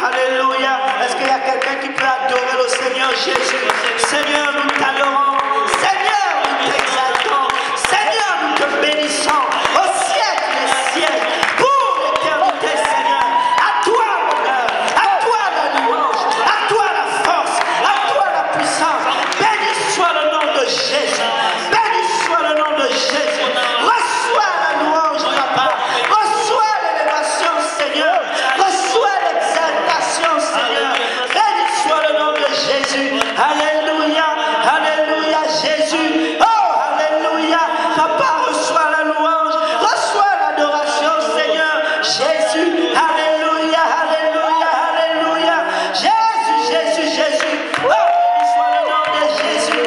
Alléluia. Est-ce qu'il y a quelqu'un qui peut adorer le Seigneur Jésus? Seigneur, nous t'adorons. Seigneur, nous t'exaltons. Seigneur, nous te bénissons. Au siècle des siècles. Pour l'éternité, Seigneur. À toi l'honneur. À toi la louange. À toi la force. À toi la puissance. Béni soit le nom de Jésus. Béni soit le nom de Jésus. Reçois la louange, Papa. Reçois l'élévation, Seigneur. Reçois l'exaltation, Seigneur. Béni soit le nom de Jésus. Alléluia. Alléluia, Jésus. Oh, alléluia. Papa, reçois la louange. Reçois l'adoration, Seigneur. Jésus. Alléluia. Alléluia. Alléluia. Jésus, Jésus, Jésus. Oh, béni soit le nom de Jésus.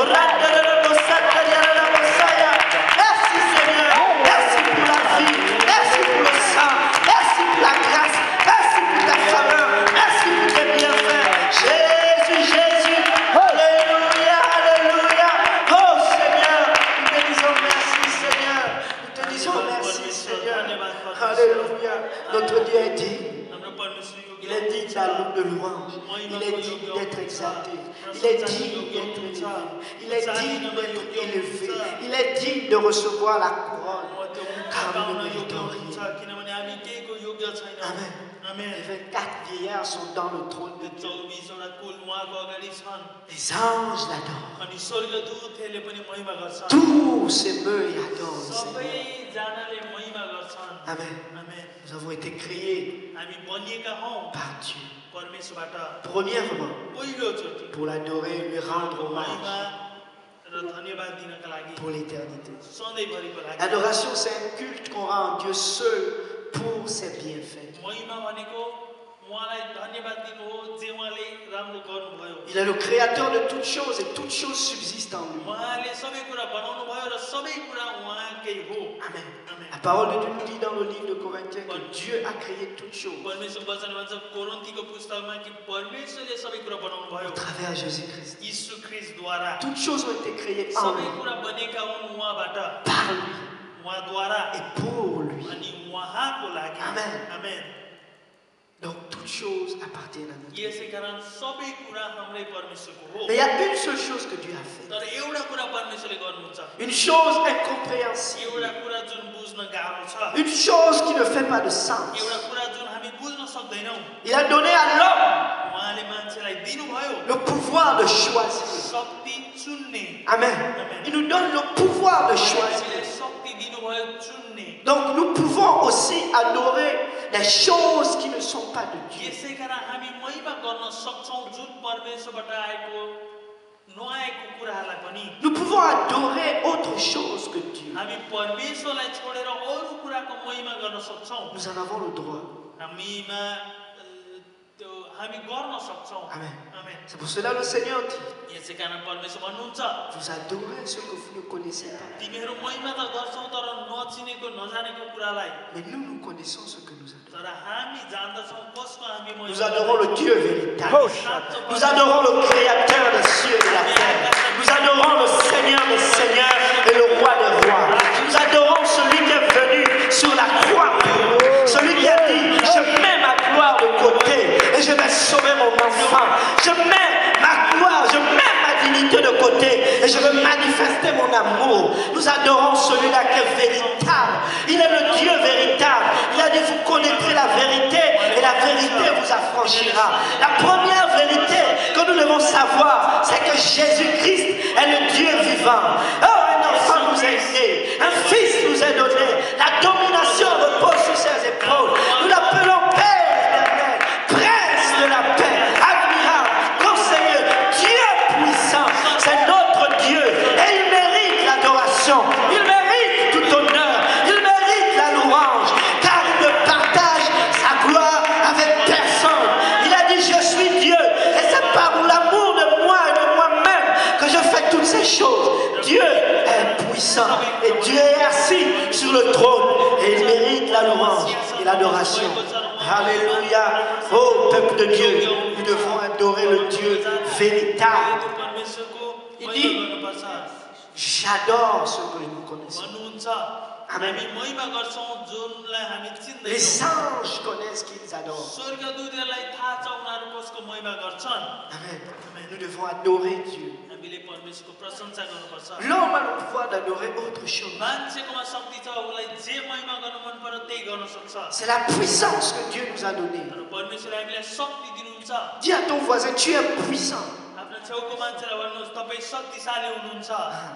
Merci, Seigneur. Merci pour la vie. Merci pour le sang. Merci pour la grâce. Merci pour ta faveur. Merci pour tes bienfaits. Jésus, Jésus. Alléluia, alléluia. Oh Seigneur, nous te disons merci, Seigneur. Nous te disons merci, Seigneur. Alléluia. Notre Dieu est digne. Il est digne de louange. Il est digne d'être exalté. Il est digne d'être élevé. Il est digne d'être élevé. Il est digne de recevoir la couronne. Car nous ne méritons rien. Amen. Les 24 vieillards sont dans le trône de Dieu. Les anges l'adorent. Tous s'émeuvent et adorent le Seigneur. Amen. Nous avons été créés par Dieu. Premièrement, pour l'adorer, lui rendre hommage pour l'éternité. L'adoration, c'est un culte qu'on rend à Dieu seul pour ses bienfaits. Il est le créateur de toutes choses et toutes choses subsistent en lui. Amen. La parole de Dieu nous dit dans le livre de Corinthiens que Dieu a créé toutes choses au travers de Jésus-Christ. Toutes choses ont été créées en lui, par lui et pour lui. Amen. Donc toutes choses appartiennent à notre Dieu. Mais il y a une seule chose que Dieu a fait. Une chose incompréhensible. Une chose qui ne fait pas de sens. Il a donné à l'homme le pouvoir de choisir. Amen. Il nous donne le pouvoir de choisir. Donc nous pouvons aussi adorer les choses qui ne sont pas de Dieu. Nous pouvons adorer autre chose que Dieu. Nous en avons le droit. Amen. C'est pour cela que le Seigneur dit: vous adorez ce que vous ne connaissez pas. Mais nous connaissons ce que nous adorons. Nous adorons le Dieu véritable. Nous adorons le Créateur des cieux et de la terre. Nous adorons le Seigneur des seigneurs et le Roi des rois. Nous adorons celui qui est venu sur la croix pour nous. Celui qui a dit: je mets ma gloire de côté et je vais sauver mon enfant. Je mets ma gloire, je mets ma dignité de côté et je veux manifester mon amour. Nous adorons celui-là qui est véritable. Il est le Dieu véritable. Il a dit: vous connaîtrez la vérité et la vérité vous affranchira. La première vérité que nous devons savoir, c'est que Jésus-Christ est le Dieu vivant. Oh, un enfant nous est né, un fils nous est donné, la domination repose sur ses épaules. Nous l'appelons Père éternel, Prince de la paix, admirable, conseiller, Dieu puissant. C'est notre Dieu et il mérite l'adoration, il mérite tout honneur, il mérite la louange, car il ne partage sa gloire avec personne. Il a dit: je suis Dieu et c'est par l'amour de moi et de moi-même que je fais toutes ces choses. Dieu est puissant et Dieu est assis sur le trône et il mérite la louange et l'adoration. Alléluia. Oh peuple de Dieu, nous devons adorer le Dieu véritable. Il dit: j'adore ce que nous connaissons. Amen. हामी महिमा गर्छौँ जुनलाई हामी चिन्दैनौँ Les anges connaissent qu'ils adorent. स्वर्गदूतहरूलाई थाहा छ उनीहरू कसको महिमा गर्छन् Amen. Nous devons adorer Dieu. हामीले परमेश्वरको प्रशंसा गर्नुपर्छ L'homme a le pouvoir d'adorer autre chose. मान्छेकोमा शक्ति छ उसलाई जे महिमा गर्नु मन पर्यो त्यही गर्न सक्छ C'est la puissance que Dieu nous a donnée. तर परमेश्वरले हामीलाई शक्ति दिनुहुन्छ Dis à ton voisin, tu es puissant. आफ्नो छेउको मान्छेलाई भन्नुहोस् तपाईँ शक्तिशाली हुनुहुन्छ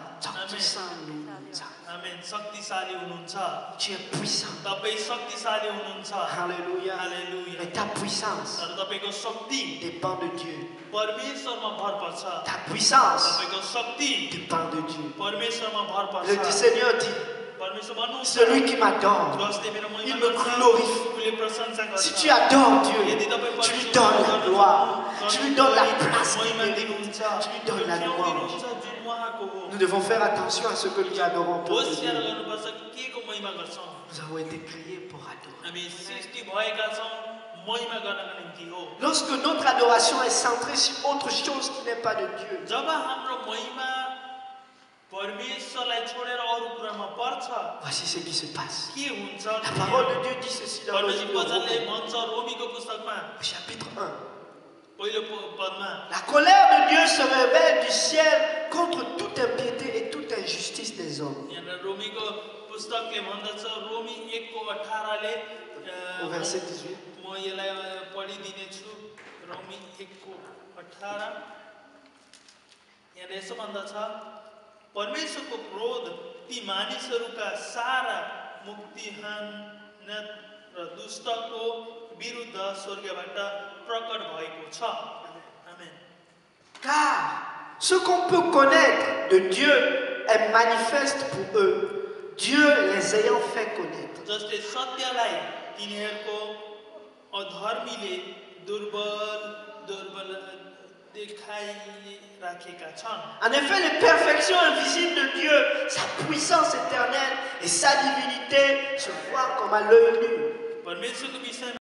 आमेन शक्तिशाली हुनुहुन्छ Tu es puissant. तपाईँ शक्तिशाली हुनुहुन्छ Alléluia. Hallelujah Mais ta puissance तर तपाईको शक्ति dépend de Dieu. परमेश्वरमा भर पर्छ Ta puissance तपाईको शक्ति dépend de Dieu. परमेश्वरमा भर Le पर्छ Seigneur dit, परमेश्वर भन्नुहुन्छ celui qui m'adore, जसले मेरो il महिमा me गर्छ glorifie. उसले प्रशंसा गर्छ Si tu adores Dieu, यदि तपाईँ tu lui परमेश्वरलाई donnes la gloire, गर्नुहुन्छ, tu lui donnes la place qu'il महिमा mérite, दिनुहुन्छ tu lui donnes la ठाउँ louange. दिनुहुन्छ जुन उहाँको हो Nous devons faire attention à ce que nous adorons pour होशियार Dieu. गर्नुपर्छ के को महिमा गर्छौँ Nous avons été créés pour adorer. हामी सृष्टि भएका छौँ महिमा गर्नको निम्ति हो Lorsque notre adoration est centrée sur autre chose qui n'est pas de Dieu, जब हाम्रो महिमा परमेश्वरलाई छोडेर अरू कुरामा पर्छ voici ce qui se passe. के हुन्छ La parole de Dieu dit ceci dans le परमेश्वर livre de वचनले Romains, भन्छ रोमीको पुस्तकमा au chapitre 1. पहिलो Padma La colère de Dieu se révèle du ciel contre toute impiété et toute injustice des hommes. यहाँ रोमीको पुस्तकले भन्दछ रोमी 1:18 Au verset 18. म यसलाई पढिदिनेछु रोमी 1:18 यहाँ यसो भन्दछ परमेश्वरको क्रोध ती मानिसहरूका सारा मुक्तिहान र दुष्टको विरुद्ध स्वर्गबाट प्रकट भएको छ आमेन Car ce qu'on peut connaître de Dieu est manifeste pour eux, Dieu les ayant fait connaître. जसले सत्यलाई तिनीहरूको अधर्मीले दुर्बल देखाइराखेका छन् En effet, les perfections invisibles de Dieu, sa puissance éternelle et sa divinité se voient comme à l'œil nu. परमेश्वरको विषयमा